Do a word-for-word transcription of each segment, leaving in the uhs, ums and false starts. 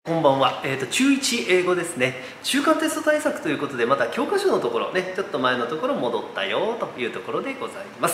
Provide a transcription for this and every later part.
こんばんは、えーと、中いち英語ですね。中間テスト対策ということで、また教科書のところね、ちょっと前のところ戻ったよというところでございます。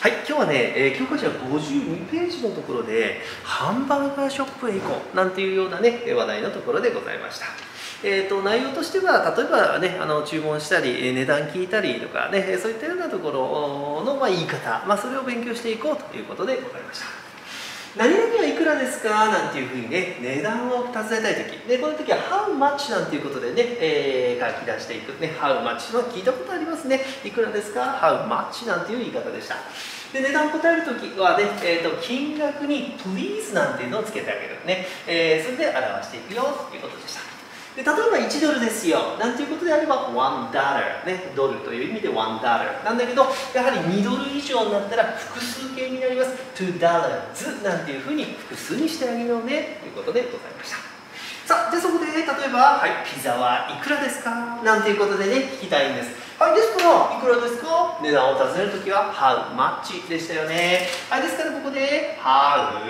はい、今日はね、えー、教科書ごじゅうにページのところで、ハンバーガーショップへ行こうなんていうようなね、話題のところでございました。えーと、内容としては、例えばね、あの注文したり、値段聞いたりとかね、そういったようなところの、まあ、言い方、まあ、それを勉強していこうということでございました。何々はいくらですかなんていうふうにね、値段を尋ねたいとき、でこの時は How much なんていうことでね、えー、書き出していく、ね、How much は聞いたことありますね。いくらですか How much なんていう言い方でした。で値段を答えるときはね、えーと、金額に Please なんていうのをつけてあげるね、えー、それで表していくよということでした。で例えばいちドルですよなんていうことであればワンダラー、ね、ドルという意味でワンダラーなんだけど、やはりにドル以上になったら複数形になります。ツーダラーズなんていうふうに複数にしてあげようねということでございました。さあ、でそこで例えば、はい、ピザはいくらですかなんていうことでね、聞きたいんです。はい、ですから、いくらですか値段を尋ねるときは、How much でしたよね。はい、ですからここで、How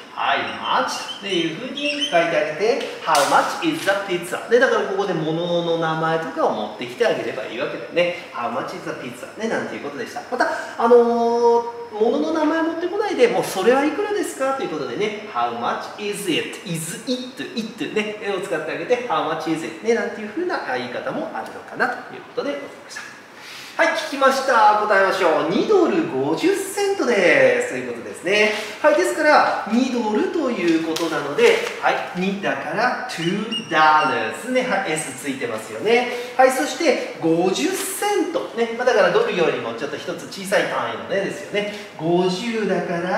How much っていうふうに書いてあげて How much is the pizza でだからここで物の名前とかを持ってきてあげればいいわけだよね。 How much is the pizza ね、なんていうことでした。またあのー、物の名前持ってこないでもうそれはいくらですかということでね How much is it is it it ねを使ってあげて How much is it ねなんていうふうな言い方もあるのかなということでございました。はい、聞きました。答えましょう。にドルごじゅっセントです。ということですね。はい、ですからにドルということなので、はい、にだからにダラーズね、はい、S ついてますよね。はい、そしてごじゅっセントね、まあ、だからドルよりもちょっと一つ小さい単位のねですよね。ごじゅうだから、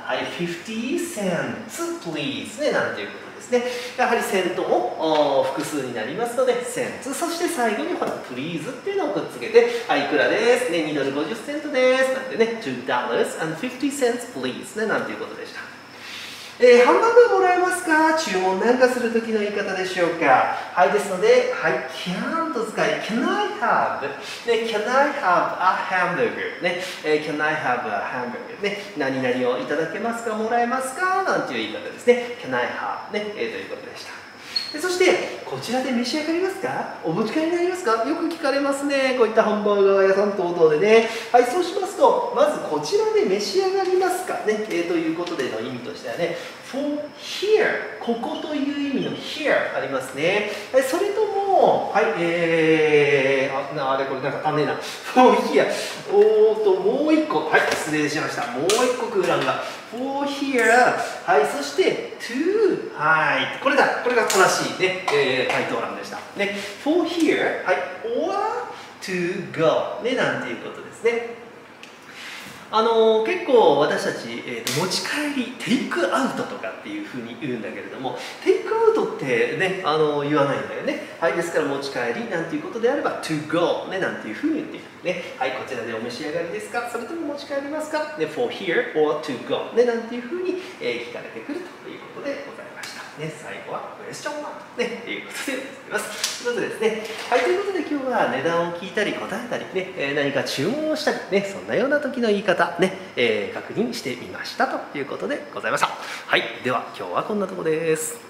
はい、ごじゅっセント please ね、なんていうことです。ね、やはりセントも複数になりますので、センツ、そして最後にほら、プリーズっていうのをくっつけて、はい、いくらです、ね、にドルごじゅっセントです、なんてね、にドラー and フィフティー cents please ね、なんていうことでした。えー、ハンバーガーもらえますか注文なんかするときの言い方でしょうか。はい、ですので、はい、can と使い、can I have? ね、can I have a hamburger? ね、えー、can I have a hamburger? ね、何々をいただけますかもらえますかなんていう言い方ですね。can I have? ね、えー、ということでした。でそして、こちらで召し上がりますかお持ち帰りになりますかよく聞かれますね。こういったハンバーガー屋さん等々でね。はい、そうしますと、まずこちらで召し上がりますかね、えー、ということでの意味としてはね、for here、ここという意味の here ありますね。はい、それとも、はい、えー、あ、あれこれなんか足んねえな。for here、おーと、もう一個、はい、失礼しました。もう一個空欄が。for here、はい、そして to、はい、これだ、これが正しいね、えー、回答欄でした。ね、for here、はい、or to go、ね、なんていうことですね。あのー、結構私たち、えーと、持ち帰りテイクアウトとかっていうふうに言うんだけれども、テイクアウトってね、あのー、言わないんだよね。はい、ですから持ち帰りなんていうことであれば to go ね、なんていうふうに言っていくね。はい、こちらでお召し上がりですかそれとも持ち帰りますかね、for here or to go ね、なんていうふうに、えー、聞かれてくるということでございます。ね、最後はクエスチョンマークね、ということでございます。ということでですね。はい、ということで今日は値段を聞いたり答えたりね、えー、何か注文をしたりね、そんなような時の言い方ね、えー、確認してみましたということでございました。はい、では今日はこんなところです。